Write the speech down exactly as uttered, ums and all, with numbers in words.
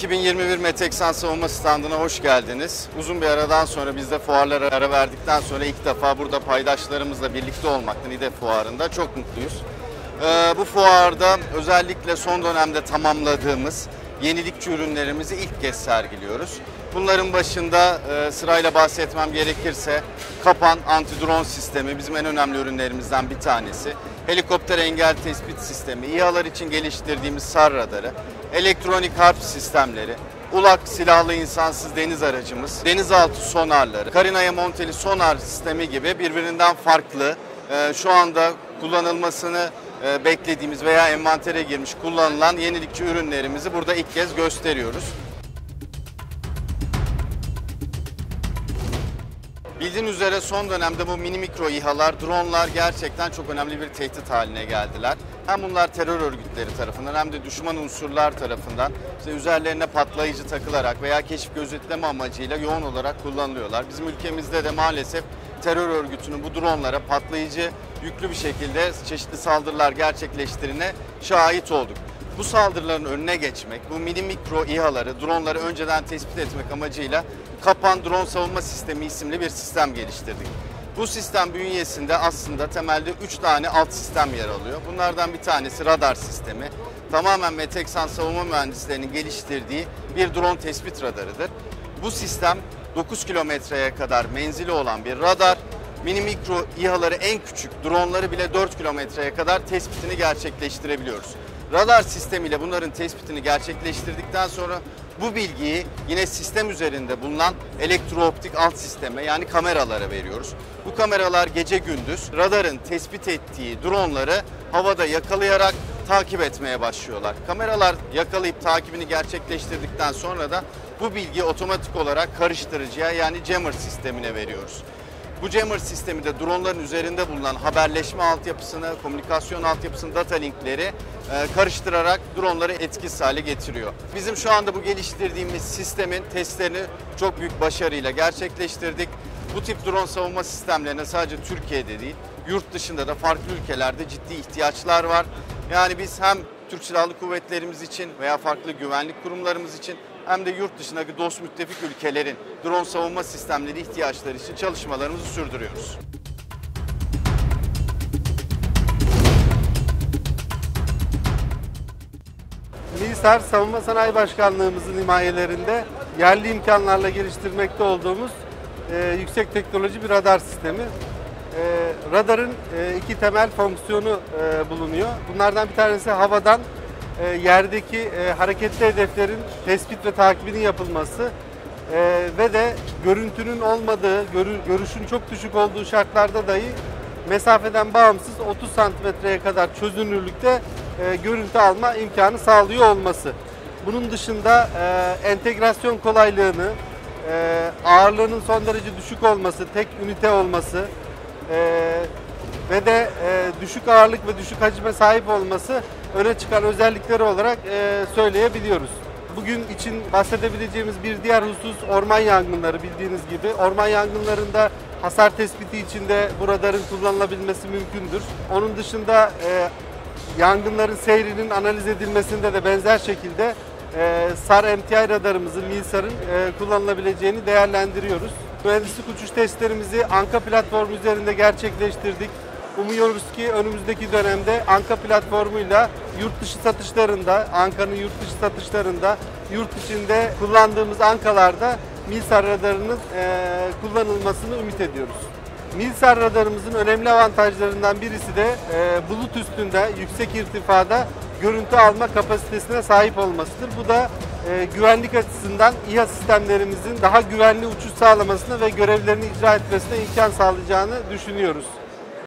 iki bin yirmi bir Meteksan Savunma Standı'na hoş geldiniz. Uzun bir aradan sonra biz de fuarlara ara verdikten sonra ilk defa burada paydaşlarımızla birlikte olmaktan İ D E Fuarı'nda çok mutluyuz. Ee, bu fuarda özellikle son dönemde tamamladığımız yenilikçi ürünlerimizi ilk kez sergiliyoruz. Bunların başında e, sırayla bahsetmem gerekirse Kapan anti-drone sistemi bizim en önemli ürünlerimizden bir tanesi. Helikopter engel tespit sistemi, İHA'lar için geliştirdiğimiz SAR radarı, elektronik harp sistemleri, U L A K silahlı insansız deniz aracımız, denizaltı sonarları, karinaya monteli sonar sistemi gibi birbirinden farklı, e, şu anda kullanılmasını e, beklediğimiz veya envantere girmiş kullanılan yenilikçi ürünlerimizi burada ilk kez gösteriyoruz. Bildiğiniz üzere son dönemde bu mini mikro İHA'lar, dronlar gerçekten çok önemli bir tehdit haline geldiler. Hem bunlar terör örgütleri tarafından hem de düşman unsurlar tarafından işte üzerlerine patlayıcı takılarak veya keşif gözetleme amacıyla yoğun olarak kullanılıyorlar. Bizim ülkemizde de maalesef terör örgütünün bu dronlara patlayıcı yüklü bir şekilde çeşitli saldırılar gerçekleştirine şahit olduk. Bu saldırıların önüne geçmek, bu mini mikro İHA'ları, dronları önceden tespit etmek amacıyla Kapan Drone Savunma Sistemi isimli bir sistem geliştirdik. Bu sistem bünyesinde aslında temelde üç tane alt sistem yer alıyor. Bunlardan bir tanesi radar sistemi. Tamamen Meteksan savunma mühendislerinin geliştirdiği bir drone tespit radarıdır. Bu sistem dokuz kilometreye kadar menzili olan bir radar. Mini mikro İHA'ları en küçük, dronları bile dört kilometreye kadar tespitini gerçekleştirebiliyoruz. Radar sistemiyle bunların tespitini gerçekleştirdikten sonra bu bilgiyi yine sistem üzerinde bulunan elektrooptik alt sisteme yani kameralara veriyoruz. Bu kameralar gece gündüz radarın tespit ettiği dronları havada yakalayarak takip etmeye başlıyorlar. Kameralar yakalayıp takibini gerçekleştirdikten sonra da bu bilgiyi otomatik olarak karıştırıcıya yani jammer sistemine veriyoruz. Bu jammer sistemi de dronların üzerinde bulunan haberleşme altyapısını, komünikasyon altyapısını, data linkleri e, karıştırarak dronları etkisiz hale getiriyor. Bizim şu anda bu geliştirdiğimiz sistemin testlerini çok büyük başarıyla gerçekleştirdik. Bu tip drone savunma sistemlerine sadece Türkiye'de değil, yurt dışında da farklı ülkelerde ciddi ihtiyaçlar var. Yani biz hem Türk Silahlı Kuvvetlerimiz için veya farklı güvenlik kurumlarımız için hem de yurt dışındaki dost müttefik ülkelerin drone savunma sistemleri ihtiyaçları için çalışmalarımızı sürdürüyoruz. MİSAR Savunma Sanayi Başkanlığımızın himayelerinde yerli imkanlarla geliştirmekte olduğumuz e, yüksek teknoloji bir radar sistemi. E, radarın e, iki temel fonksiyonu e, bulunuyor. Bunlardan bir tanesi havadan e, yerdeki e, hareketli hedeflerin tespit ve takibinin yapılması e, ve de görüntünün olmadığı, görü, görüşün çok düşük olduğu şartlarda dahi mesafeden bağımsız otuz santimetreye kadar çözünürlükte e, görüntü alma imkanı sağlıyor olması. Bunun dışında e, entegrasyon kolaylığını, e, ağırlığının son derece düşük olması, tek ünite olması e, ve de e, düşük ağırlık ve düşük hacime sahip olması öne çıkan özellikleri olarak e, söyleyebiliyoruz. Bugün için bahsedebileceğimiz bir diğer husus orman yangınları. Bildiğiniz gibi orman yangınlarında hasar tespiti için de bu radarın kullanılabilmesi mümkündür. Onun dışında e, yangınların seyrinin analiz edilmesinde de benzer şekilde e, SAR M T I radarımızın, MİSAR'ın e, kullanılabileceğini değerlendiriyoruz. Mühendislik uçuş testlerimizi Anka platformu üzerinde gerçekleştirdik. Umuyoruz ki önümüzdeki dönemde Anka platformuyla yurt dışı satışlarında, Anka'nın yurt dışı satışlarında, yurt içinde kullandığımız Ankalarda MİSAR radarının e, kullanılmasını ümit ediyoruz. MİSAR radarımızın önemli avantajlarından birisi de e, bulut üstünde yüksek irtifada görüntü alma kapasitesine sahip olmasıdır. Bu da e, güvenlik açısından İHA sistemlerimizin daha güvenli uçuş sağlamasına ve görevlerini icra etmesine imkan sağlayacağını düşünüyoruz.